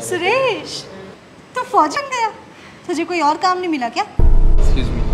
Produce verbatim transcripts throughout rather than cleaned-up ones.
सुरेश, तू फौज बन गया? तुझे कोई और काम नहीं मिला क्या? Excuse me.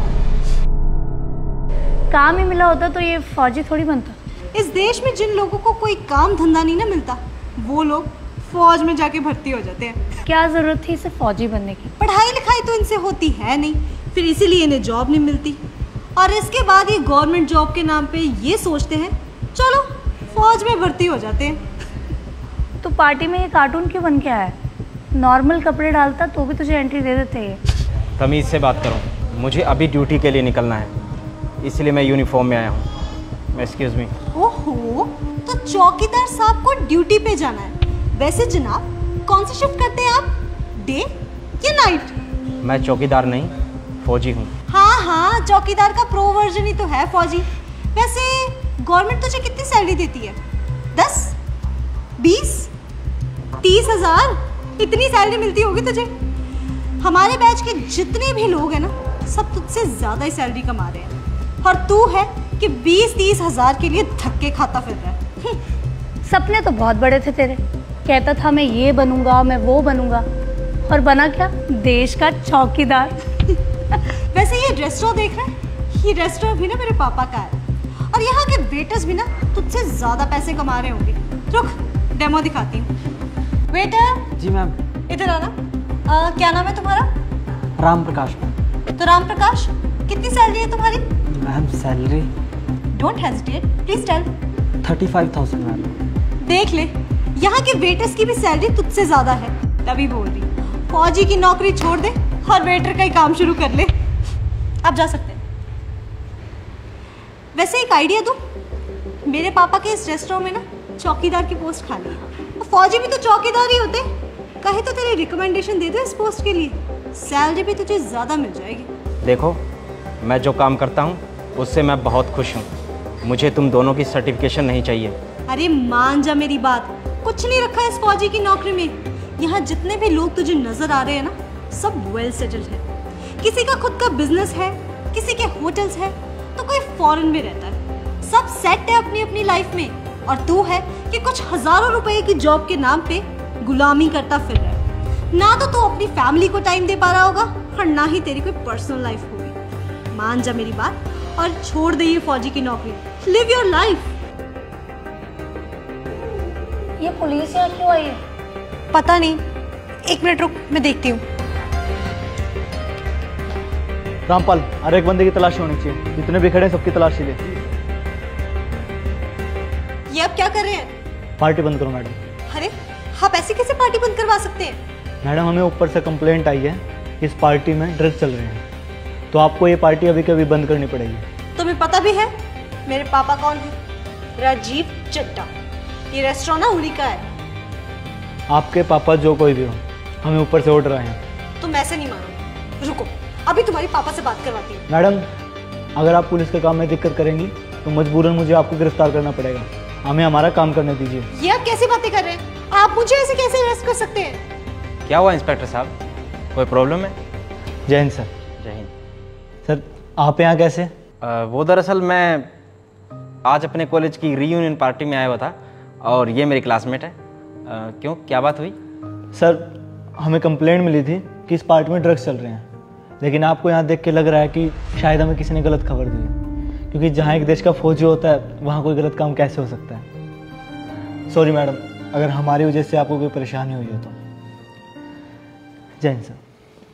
काम ही मिला होता तो ये फौजी थोड़ी बनता। इस देश में जिन लोगों को कोई काम धंधा नहीं ना मिलता, वो लोग फौज में जाके भर्ती हो जाते हैं। क्या जरूरत थी इसे फौजी बनने की? पढ़ाई लिखाई तो इनसे होती है नहीं, फिर इसीलिए इन्हें जॉब नहीं मिलती, और इसके बाद ये गवर्नमेंट जॉब के नाम पे ये सोचते हैं चलो फौज में भर्ती हो जाते हैं। तो पार्टी में ये कार्टून क्यों बन के आया? नॉर्मल कपड़े डालता तो भी तुझे एंट्री दे देते ये। तमीज़ से बात करो, मुझे अभी ड्यूटी के लिए निकलना है, इसलिए मैं यूनिफॉर्म में आया हूँ। मैं एक्सक्यूज़ मी। ओहो, तो चौकीदार साहब को ड्यूटी पे जाना है। वैसे जनाब, कौन सी शिफ्ट करते हैं आप, डे या नाइट? मैं चौकीदार नहीं, फौजी हूँ। हाँ हाँ, चौकीदार का प्रो वर्जन ही तो है फौजी। वैसे गवर्नमेंट तुझे कितनी सैलरी देती है? दस, बीस, तीस हजार? इतनी सैलरी मिलती होगी तुझे? हमारे बैच के जितने भी लोग हैं ना, सब तुझसे ज़्यादा ही सैलरी कमा रहे हैं, और तू है कि बीस तीस हजार के लिए धक्के खाता फिर रहा है। सपने तो बहुत बड़े थे तेरे, कहता था मैं ये बनूंगा, मैं वो बनूंगा, और बना क्या? देश का चौकीदार। वैसे ये रेस्टोरेंट देख रहा है, ये रेस्टोरेंट भी ना मेरे पापा का है, और यहाँ के वेटर्स भी ना तुझसे ज़्यादा पैसे कमा रहे होंगे। रुक, डेमो दिखाती हूँ। वेटर जी मैम। इधर आना। आ, क्या नाम है तुम्हारा? राम प्रकाश मैम। तो राम प्रकाश, कितनी सैलरी है तुम्हारी? Ma'am salary don't hesitate, please tell. Thirty five thousand ma'am. देख ले, यहाँ के वेटर्स की भी सैलरी तुझसे ज़्यादा है, तभी बोल रही। फौजी की नौकरी छोड़ दे और वेटर का ही काम शुरू कर ले। अब जा सकते हैं। वैसे एक आइडिया दूं, मेरे पापा के इस रेस्टोरेंट में ना चौकीदार की पोस्ट खाली है। फौजी भी तो चौकीदार ही होते, कहे तो तेरी रिकमेंडेशन दे दो इस पोस्ट के लिए, सैलरी भी तुझे ज़्यादा मिल जाएगी। देखो, मैं जो काम करता हूँ उससे मैं बहुत खुश हूँ, मुझे तुम दोनों की सर्टिफिकेशन नहीं चाहिए। अरे मान जा मेरी बात, कुछ नहीं रखा है इस फौजी की नौकरी में। यहाँ जितने भी लोग तुझे नजर आ रहे हैं ना, सब वेल सेटल्ड है। किसी का खुद का बिजनेस है, किसी के होटल्स है, तो कोई फॉरेन में रहता है। सब सेट है अपनी अपनी लाइफ में, और तू है कि कुछ हजारों रुपए की जॉब के नाम पे गुलामी करता फिर रहा है। ना तो तू अपनी फैमिली को टाइम दे पा रहा होगा, और ना ही तेरी कोई पर्सनल लाइफ होगी। मान जा मेरी बात और छोड़ दे ये फौजी की नौकरी। Live your life. ये पुलिस यहाँ क्यों आई है? पता नहीं, एक मिनट रुक, मैं देखती हूँ। रामपाल, हर एक बंदे की तलाशी होनी चाहिए, जितने भी खड़े हैं सबकी तलाशी ले। ये अब क्या कर रहे हैं? पार्टी बंद करो मैडम। अरे आप ऐसे कैसे पार्टी बंद करवा सकते हैं? मैडम, हमें ऊपर से कंप्लेंट आई है कि इस पार्टी में ड्रग्स चल रहे हैं, तो आपको ये पार्टी अभी के अभी बंद करनी पड़ेगी। तुम्हें पता भी है मेरे पापा कौन है? राजीव चड्ढा। ये रेस्टोरेंट ना उन्हीं का है। आपके पापा जो कोई भी हो, हमें ऊपर से ऑर्डर आए हैं। तुम ऐसे नहीं मानो, रुको, अभी तुम्हारी पापा से बात करवाती हूँ। मैडम, अगर आप पुलिस के काम में दिक्कत करेंगी तो मजबूरन मुझे आपको गिरफ्तार करना पड़ेगा। हमें हमारा काम करने दीजिए। ये आप कैसी बातें कर रहे हैं? आप मुझे ऐसे कैसे अरेस्ट कर सकते हैं? क्या हुआ इंस्पेक्टर साहब, कोई प्रॉब्लम है? जय हिंद सर। जय हिंद सर, आप यहाँ कैसे? आ, वो दरअसल मैं आज अपने कॉलेज की रीयूनियन पार्टी में आया हुआ था, और ये मेरी क्लासमेट है। आ, क्यों, क्या बात हुई? सर, हमें कंप्लेंट मिली थी कि इस पार्टी में ड्रग्स चल रहे हैं, लेकिन आपको यहाँ देख के लग रहा है कि शायद हमें किसी ने गलत खबर दी है, क्योंकि जहाँ एक देश का फौजी होता है वहाँ कोई गलत काम कैसे हो सकता है। सॉरी मैडम, अगर हमारी वजह से आपको कोई परेशानी हुई हो तो। जय हिंद सर।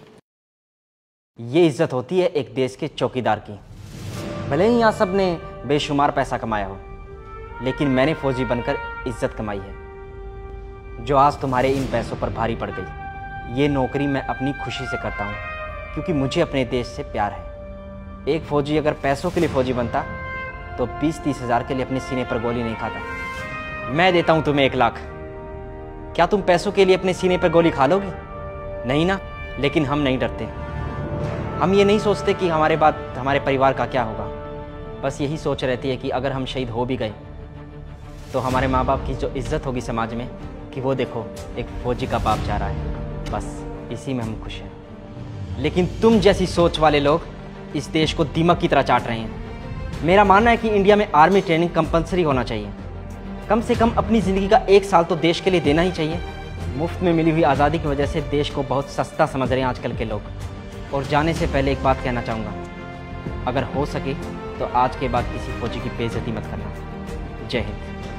ये इज्जत होती है एक देश के चौकीदार की। भले ही यहाँ सब ने बेशुमार पैसा कमाया हो, लेकिन मैंने फौजी बनकर इज्जत कमाई है, जो आज तुम्हारे इन पैसों पर भारी पड़ गई। ये नौकरी मैं अपनी खुशी से करता हूँ, क्योंकि मुझे अपने देश से प्यार है। एक फौजी अगर पैसों के लिए फौजी बनता तो बीस तीस हजार के लिए अपने सीने पर गोली नहीं खाता। मैं देता हूँ तुम्हें एक लाख, क्या तुम पैसों के लिए अपने सीने पर गोली खा लोगी? नहीं ना। लेकिन हम नहीं डरते, हम ये नहीं सोचते कि हमारे बाद हमारे परिवार का क्या होगा। बस यही सोच रहती है कि अगर हम शहीद हो भी गए तो हमारे माँ बाप की जो इज्जत होगी समाज में, कि वो देखो एक फौजी का बाप जा रहा है, बस इसी में हम खुश हैं। लेकिन तुम जैसी सोच वाले लोग इस देश को दीमक की तरह चाट रहे हैं। मेरा मानना है कि इंडिया में आर्मी ट्रेनिंग कंपलसरी होना चाहिए। कम से कम अपनी ज़िंदगी का एक साल तो देश के लिए देना ही चाहिए। मुफ्त में मिली हुई आज़ादी की वजह से देश को बहुत सस्ता समझ रहे हैं आजकल के लोग। और जाने से पहले एक बात कहना चाहूँगा, अगर हो सके तो आज के बाद किसी फौजी की बेइज्जती मत करना। जय हिंद।